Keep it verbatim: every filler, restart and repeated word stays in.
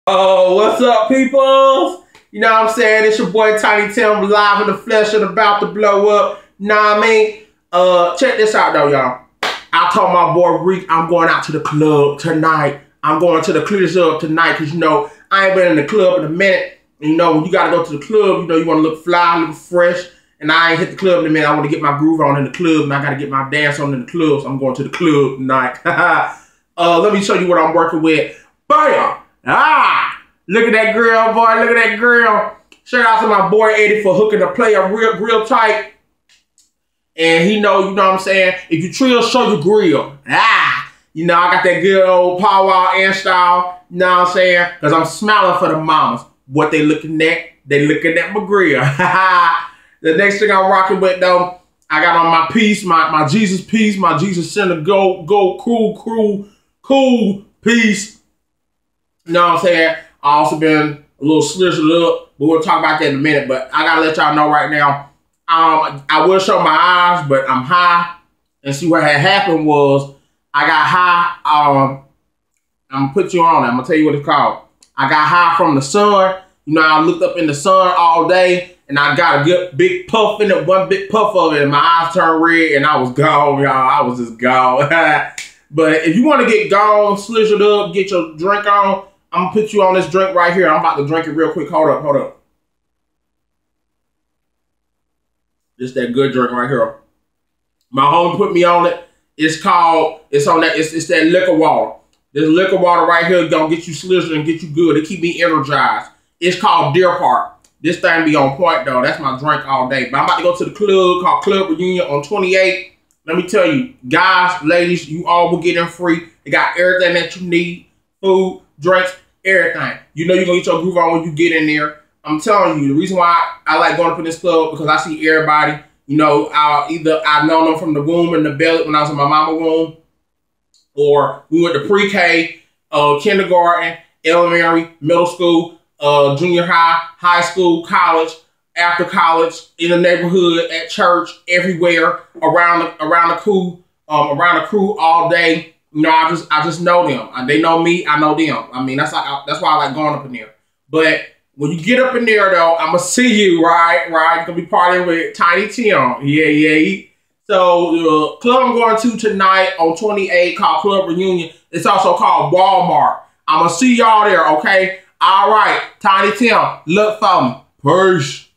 Oh, what's up, peoples? You know what I'm saying? It's your boy Tiny Tim, live in the flesh and about to blow up. Know what I mean? Uh, check this out though, y'all. I told my boy Reek I'm going out to the club tonight. I'm going to the club tonight because, you know, I ain't been in the club in a minute. You know, when you got to go to the club, you know, you want to look fly, look fresh. And I ain't hit the club in a minute. I want to get my groove on in the club, and I got to get my dance on in the club, so I'm going to the club tonight. uh, let me show you what I'm working with. Bam! Ah! Look at that grill, boy. Look at that grill. Shout out to my boy Eddie for hooking the player real, real tight. And he know, you know what I'm saying? If you trill, show your grill. Ah! You know, I got that good old powwow and style. You know what I'm saying? Because I'm smiling for the mamas. What they looking at? They looking at my grill. The next thing I'm rocking with, though, I got on my piece, my, my Jesus piece, my Jesus Center Go, Go, Cool, Cool, Cool piece. You know what I'm saying? I also been a little slizzled up, but we'll talk about that in a minute. But I gotta let y'all know right now, um, I will show my eyes, but I'm high. And see what had happened was, I got high, um, I'm gonna put you on it. I'm gonna tell you what it's called. I got high from the sun. You know, I looked up in the sun all day, and I got a good big puff in it, one big puff of it, and my eyes turned red, and I was gone, y'all. I was just gone. But if you want to get gone, slizzled up, get your drink on, I'm going to put you on this drink right here. I'm about to drink it real quick. Hold up, hold up. This that good drink right here. My homie put me on it. It's called, it's on that, it's, it's that liquor water. This liquor water right here going to get you slizzled and get you good. It keep me energized. It's called Deer Park. This thing be on point, though. That's my drink all day. But I'm about to go to the club called Club Reunion on twenty-eight. Let me tell you, guys, ladies, you all will get in free. They got everything that you need. Food, drinks, everything. You know you're going to get your groove on when you get in there. I'm telling you, the reason why I like going up in this club because I see everybody. You know, I either I've known them from the womb and the belly when I was in my mama womb, or we went to pre-K, uh, kindergarten, elementary, middle school, Uh, junior high, high school, college, after college, in the neighborhood, at church, everywhere, around the, around the crew, um, around the crew all day. You know, I just I just know them. They know me, I know them. I mean, that's like that's why I like going up in there. But when you get up in there, though, I'm gonna see you, right? Right? You're gonna be partying with Tiny Tim. Yeah, yeah. So the club I'm going to tonight on twenty-eight called Club Reunion. It's also called Walmart. I'm gonna see y'all there, okay? All right, Tiny Tim, look for me. Peace.